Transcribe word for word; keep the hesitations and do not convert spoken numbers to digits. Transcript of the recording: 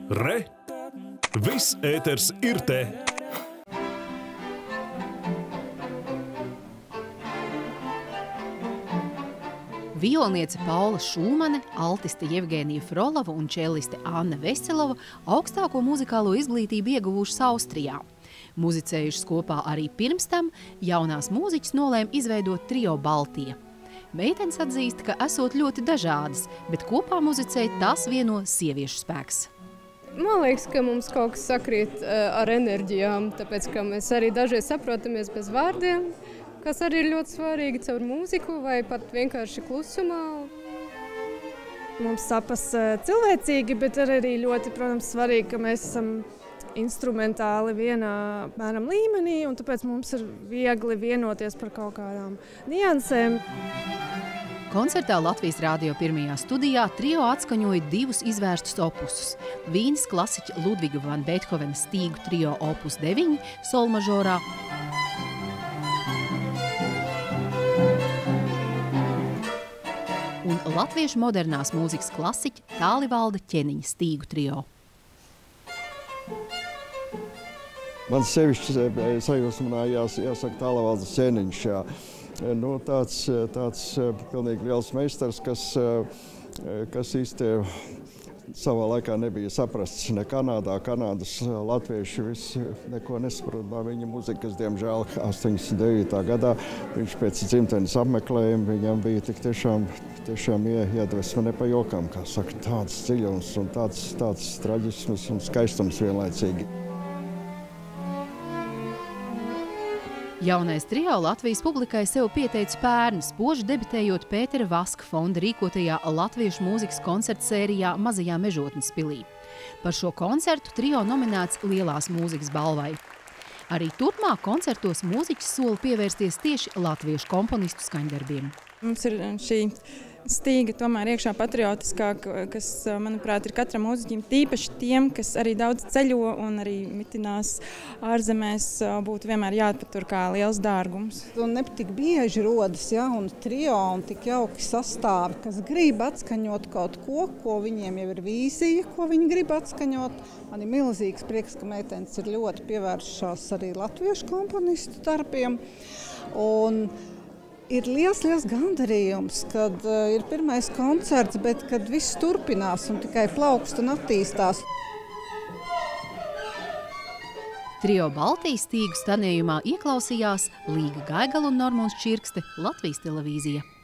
Re! Viss ēters ir te! Violniece Paula Šūmane, altiste Jevgēnija Frolova un čelliste Anna Veselova augstāko muzikālo izglītību ieguvušas Austrijā. Muzicējušas kopā arī pirms tam, jaunās mūziķis nolēma izveidot trio Baltija. Meitenes atzīst, ka esot ļoti dažādas, bet kopā muzicēt tās vieno sieviešu spēks. Man liekas, ka mums kaut kas sakrīt ar enerģijām, tāpēc, ka mēs arī dažreiz saprotamies bez vārdiem, kas arī ir ļoti svarīgi caur mūziku vai pat vienkārši klusumā. Mums sapas cilvēcīgi, bet arī ļoti, protams, svarīgi, ka mēs esam instrumentāli vienā mēram līmenī, un tāpēc mums ir viegli vienoties par kaut kādām niansēm. Koncertā Latvijas Rādio pirmajā studijā trio atskaņoja divus izvērstus opusus – Vīnes klasiķa Ludviga van Beethovena stīgu trio opus deviņi solmažorā un latviešu modernās mūzikas klasiķa Tālivalda Ķeniņa stīgu trio. Man sevišķi sajūsmā jās, jāsaka Tālivalda Ķeniņš. Jā. Nu, tāds, tāds pilnīgi liels meistars, kas, kas īsti savā laikā nebija saprasts ne Kanādā. Kanādas latvieši visi neko nesaprot no viņa muzikas, diemžēl astoņdesmit devītā gadā. Viņš pēc dzimtenes apmeklējuma viņam bija tik tiešām, tiešām iedvesma ne pa jokam, kā saka, tāds dziļums un tāds, tāds traģisms un skaistums vienlaicīgi. Jaunais trio Latvijas publikai sev pieteica pērn, spoži debitējot Pētera Vaska fonda rīkotajā latviešu mūzikas koncerta sērijā Mazajā Mežotnes pilī. Par šo koncertu trio nominēts Lielās mūzikas balvai. Arī turpmāk koncertos mūziķis sola pievērsties tieši latviešu komponistu skaņdarbiem. Mums ir šī stīga tomēr iekšā patriotiskāk, kas, manuprāt, ir katram mūziķim, tīpaši tiem, kas arī daudz ceļo un arī mitinās ārzemēs, būtu vienmēr jāatpatur kā liels dārgums. Un ne tik bieži rodas, ja, un trio un tik jauki sastāvi, kas grib atskaņot kaut ko, ko viņiem jau ir vīzija, ko viņi grib atskaņot. Man ir milzīgs prieks, ka meitenes ir ļoti pievēršās arī latviešu komponistu darbiem. Un ir liels, liels gandarījums, kad uh, ir pirmais koncerts, bet kad viss turpinās un tikai plaukst un attīstās. Trio Baltijas stīgu stanējumā ieklausījās Līga Gaigala un Normons Čirkste, Latvijas televīzija.